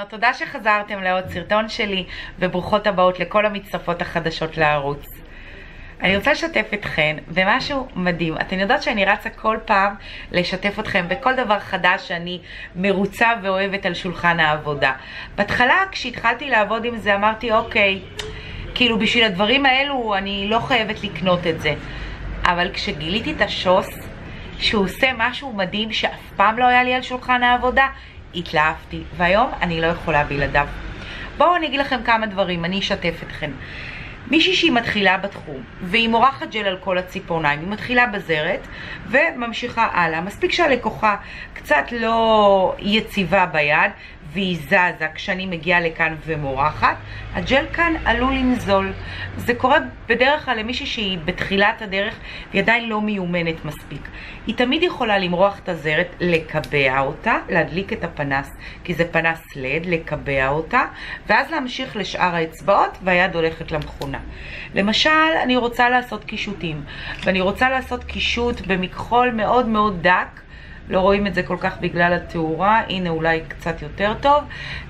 תודה שחזרתם לעוד סרטון שלי, וברוכות הבאות לכל המצטרפות החדשות לערוץ. אני רוצה לשתף אתכן במשהו מדהים. אתן יודעות שאני רצה כל פעם לשתף אתכם בכל דבר חדש שאני מרוצה ואוהבת על שולחן העבודה. בהתחלה כשהתחלתי לעבוד עם זה אמרתי אוקיי, כאילו בשביל הדברים האלו אני לא חייבת לקנות את זה. אבל כשגיליתי את השוס שהוא עושה משהו מדהים שאף פעם לא היה לי על שולחן העבודה, התלהבתי, והיום אני לא יכולה בלעדיו. בואו אני אגיד לכם כמה דברים, אני אשתף אתכם. מישהי שהיא מתחילה בתחום, והיא מורחת ג'ל על כל הציפורניים, היא מתחילה בזרת וממשיכה הלאה. מספיק שהלקוחה קצת לא יציבה ביד, והיא זזה כשאני מגיעה לכאן ומורחת, הג'ל כאן עלול לנזול. זה קורה בדרך כלל למישהי שהיא בתחילת הדרך והיא עדיין לא מיומנת מספיק. היא תמיד יכולה למרוח את הזרת, לקבע אותה, להדליק את הפנס, כי זה פנס לד, לקבע אותה, ואז להמשיך לשאר האצבעות והיד הולכת למכונה. למשל, אני רוצה לעשות קישוטים, ואני רוצה לעשות קישוט במכחול מאוד מאוד דק, לא רואים את זה כל כך בגלל התאורה, הנה אולי קצת יותר טוב,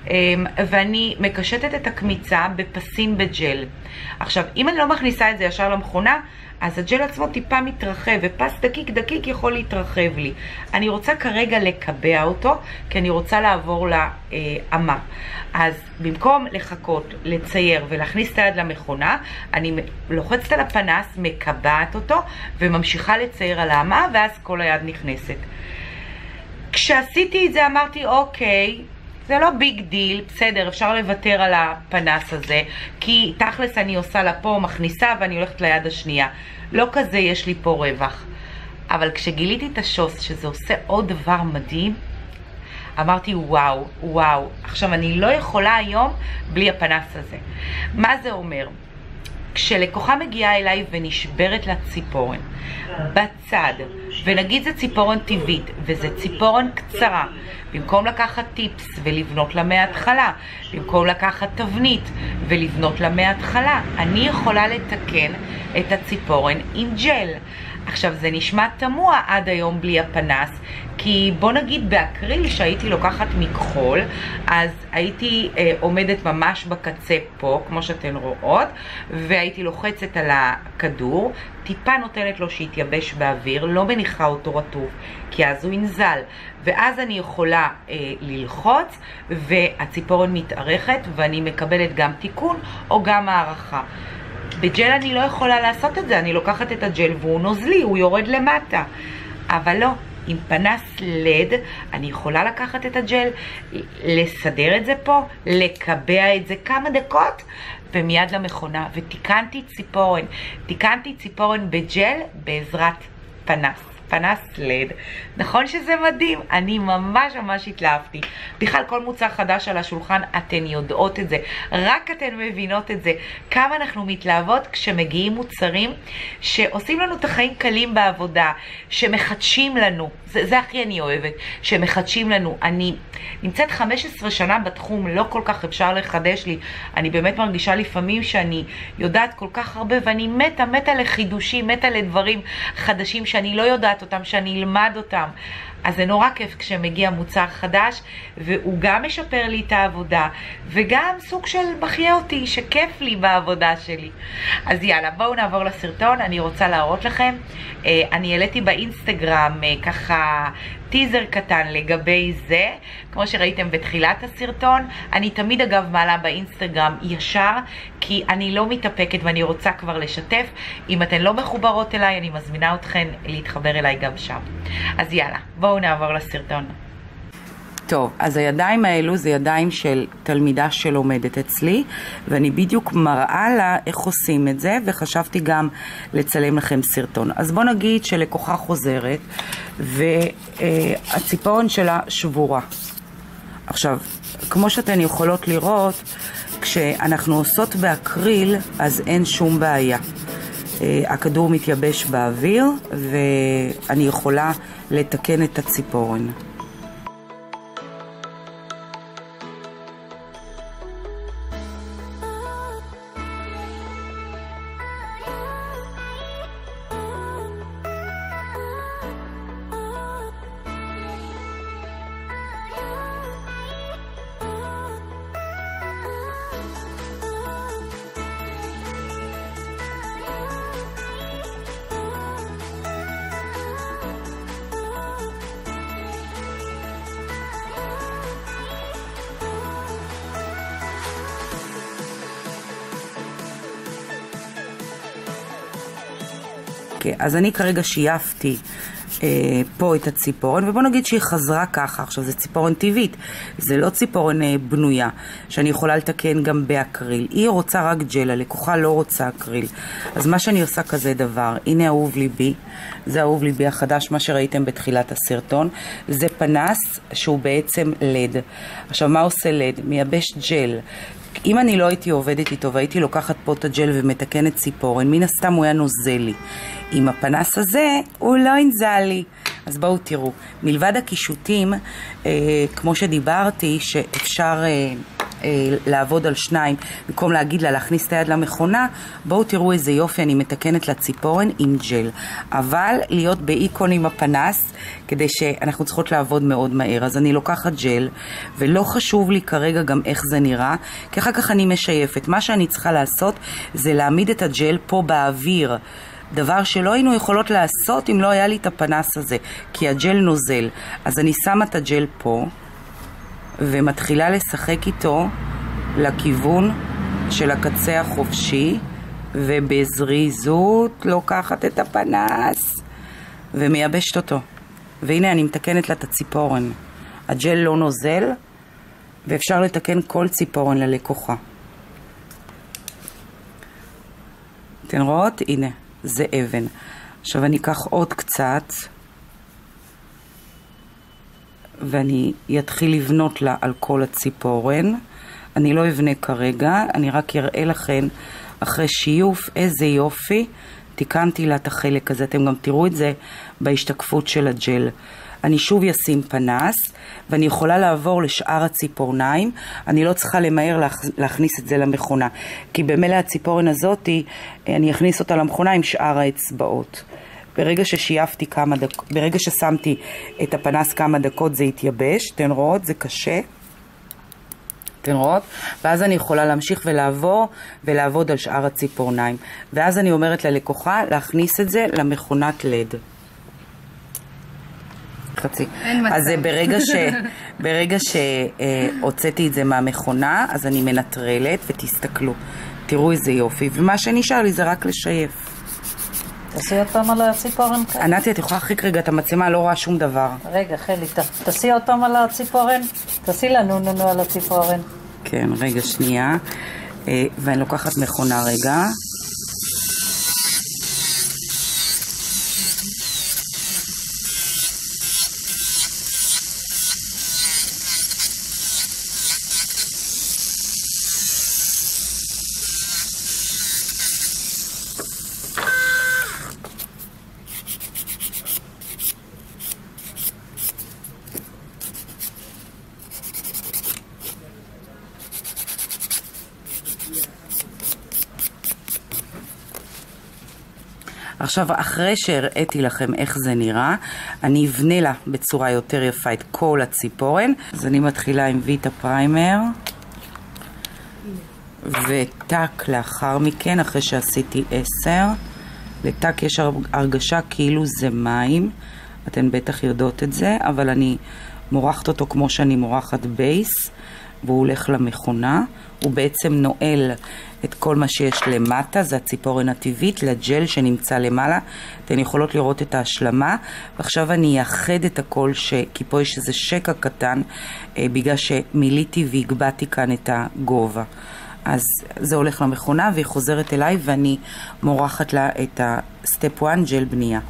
ואני מקשטת את הקמיצה בפסים בג'ל. עכשיו, אם אני לא מכניסה את זה ישר למכונה, אז הג'ל עצמו טיפה מתרחב, ופס דקיק דקיק יכול להתרחב לי. אני רוצה כרגע לקבע אותו, כי אני רוצה לעבור לאמה. אז במקום לחכות, לצייר ולהכניס את היד למכונה, אני לוחצת על הפנס, מקבעת אותו, וממשיכה לצייר על האמה, ואז כל היד נכנסת. כשעשיתי את זה אמרתי אוקיי, זה לא ביג דיל, בסדר, אפשר לוותר על הפנס הזה, כי תכלס אני עושה לה פה, מכניסה ואני הולכת ליד השנייה. לא כזה יש לי פה רווח. אבל כשגיליתי את השוס שזה עושה עוד דבר מדהים, אמרתי וואו, וואו. עכשיו אני לא יכולה היום בלי הפנס הזה. מה זה אומר? כשלקוחה מגיעה אליי ונשברת לה ציפורן בצד, ונגיד זה ציפורן טבעית וזה ציפורן קצרה, במקום לקחת טיפס ולבנות לה מההתחלה, במקום לקחת תבנית ולבנות לה מההתחלה, אני יכולה לתקן את הציפורן עם ג'ל. עכשיו זה נשמע תמוה עד היום בלי הפנס, כי בוא נגיד באקריל שהייתי לוקחת מכחול, אז הייתי עומדת ממש בקצה פה, כמו שאתן רואות, והייתי לוחצת על הכדור, טיפה נותנת לו שיתייבש באוויר, לא מניחה אותו רטוב, כי אז הוא ינזל, ואז אני יכולה ללחוץ, והציפורן מתארכת, ואני מקבלת גם תיקון או גם הערכה. בג'ל אני לא יכולה לעשות את זה, אני לוקחת את הג'ל והוא נוזלי, הוא יורד למטה. אבל לא, עם פנס לד אני יכולה לקחת את הג'ל, לסדר את זה פה, לקבע את זה כמה דקות, ומיד למכונה. ותיקנתי ציפורן, תיקנתי ציפורן בג'ל בעזרת פנס. פנס לד. נכון שזה מדהים? אני ממש ממש התלהבתי. בכלל כל מוצר חדש על השולחן, אתן יודעות את זה. רק אתן מבינות את זה. כמה אנחנו מתלהבות כשמגיעים מוצרים שעושים לנו את החיים קלים בעבודה, שמחדשים לנו. זה הכי אני אוהבת, שמחדשים לנו. אני נמצאת 15 שנה בתחום, לא כל כך אפשר לחדש לי. אני באמת מרגישה לפעמים שאני יודעת כל כך הרבה, ואני מתה לחידושים, מתה לדברים חדשים שאני לא יודעת אותם, שאני אלמד אותם. אז זה נורא כיף כשמגיע מוצר חדש, והוא גם משפר לי את העבודה, וגם סוג של מחיה אותי, שכיף לי בעבודה שלי. אז יאללה, בואו נעבור לסרטון. אני רוצה להראות לכם, אני העליתי באינסטגרם ככה טיזר קטן לגבי זה, כמו שראיתם בתחילת הסרטון. אני תמיד אגב מעלה באינסטגרם ישר, כי אני לא מתאפקת ואני רוצה כבר לשתף. אם אתן לא מחוברות אליי, אני מזמינה אתכן להתחבר אליי גם שם. אז יאללה, בואו נעבור לסרטון. טוב, אז הידיים האלו זה ידיים של תלמידה שלומדת אצלי, ואני בדיוק מראה לה איך עושים את זה, וחשבתי גם לצלם לכם סרטון. אז בוא נגיד שלקוחה חוזרת, והציפורן שלה שבורה. עכשיו, כמו שאתן יכולות לראות, כשאנחנו עושות באקריל, אז אין שום בעיה. הכדור מתייבש באוויר, ואני יכולה לתקן את הציפורן. אוקיי, אז אני כרגע שייפתי פה את הציפורן, ובוא נגיד שהיא חזרה ככה. עכשיו זה ציפורן טבעית, זה לא ציפורן בנויה שאני יכולה לתקן גם באקריל. היא רוצה רק ג'ל, הלקוחה לא רוצה אקריל. אז מה שאני עושה כזה דבר, הנה אהוב ליבי, זה אהוב ליבי החדש, מה שראיתם בתחילת הסרטון, זה פנס שהוא בעצם לד. עכשיו מה עושה לד? מייבש ג'ל. אם אני לא הייתי עובדת איתו והייתי לוקחת פה את הג'ל ומתקנת ציפורן, מן הסתם הוא היה נוזל לי. עם הפנס הזה הוא לא ינזל לי. אז בואו תראו, מלבד הקישוטים, כמו שדיברתי, שאפשר לעבוד על שניים, במקום להגיד לה להכניס את היד למכונה, בואו תראו איזה יופי אני מתקנת לציפורן עם ג'ל. אבל להיות באיקון עם הפנס, כדי שאנחנו צריכות לעבוד מאוד מהר. אז אני לוקחת ג'ל, ולא חשוב לי כרגע גם איך זה נראה, כי אחר כך אני משייפת. מה שאני צריכה לעשות זה להעמיד את הג'ל פה באוויר, דבר שלא היינו יכולות לעשות אם לא היה לי את הפנס הזה, כי הג'ל נוזל. אז אני שמה את הג'ל פה ומתחילה לשחק איתו לכיוון של הקצה החופשי, ובזריזות לוקחת את הפנס ומייבשת אותו. והנה אני מתקנת לה את הציפורן. הג'ל לא נוזל, ואפשר לתקן כל ציפורן ללקוחה. אתן רואות? הנה, זה אבן. עכשיו אני אקח עוד קצת, ואני אתחיל לבנות לה על כל הציפורן. אני לא אבנה כרגע, אני רק אראה לכם אחרי שיוף איזה יופי תיקנתי לה את החלק הזה. אתם גם תראו את זה בהשתקפות של הג'ל. אני שוב אשים פנס, ואני יכולה לעבור לשאר הציפורניים. אני לא צריכה למהר להכניס את זה למכונה, כי במילא הציפורן הזאת אני אכניס אותה למכונה עם שאר האצבעות. ברגע ששייפתי כמה דקות, ברגע ששמתי את הפנס כמה דקות זה יתייבש. אתן רואות? זה קשה. אתן רואות? ואז אני יכולה להמשיך ולעבוד על שאר הציפורניים. ואז אני אומרת ללקוחה להכניס את זה למכונת לד. חצי. אז זה ברגע שהוצאתי את זה מהמכונה, אז אני מנטרלת, ותסתכלו. תראו איזה יופי. ומה שנשאר לי זה רק לשייף. תעשי עוד פעם על הציפורן כאן. ענתי, את יכולה להחריק רגע את המצלמה, לא רואה שום דבר. רגע, חלי, תעשי עוד פעם על הציפורן. תעשי לנו על הציפורן. כן, רגע, שנייה. ואני לוקחת מכונה רגע. עכשיו, אחרי שהראיתי לכם איך זה נראה, אני אבנה לה בצורה יותר יפה את כל הציפורן. אז אני מתחילה עם ויטה פריימר, וטק לאחר מכן, אחרי שעשיתי 10. לטק יש הרגשה כאילו זה מים, אתן בטח יודעות את זה, אבל אני מורחת אותו כמו שאני מורחת בייס, והוא הולך למכונה. הוא בעצם נועל את כל מה שיש למטה, זה הציפורן הטבעית, לג'ל שנמצא למעלה. אתן יכולות לראות את ההשלמה. ועכשיו אני אאחד את הכל, כי פה יש איזה שקע קטן, בגלל שמיליתי והגבעתי כאן את הגובה. אז זה הולך למכונה והיא חוזרת אליי, ואני מורחת לה את הסטפ 1 ג'ל בנייה.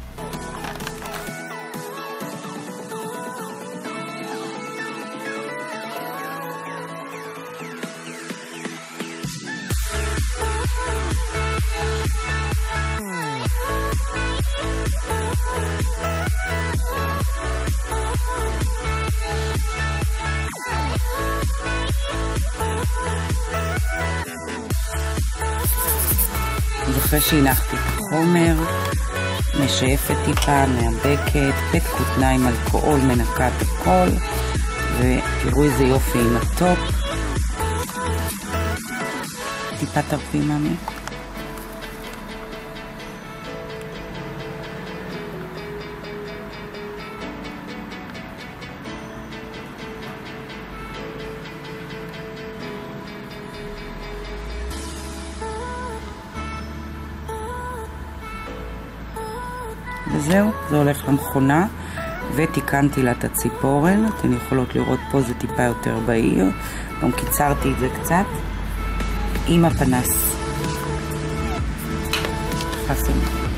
אחרי שהנחתי את החומר, משייפת טיפה, מאבקת, פט כותניים אלכוהול, מנקה את הכל, ותראו איזה יופי עם הטופ. טיפה תרפי ממי. וזהו, זה הולך למכונה, ותיקנתי לה את הציפורן. אתן יכולות לראות פה זה טיפה יותר בהיר, גם קיצרתי את זה קצת עם הפנס. חסים.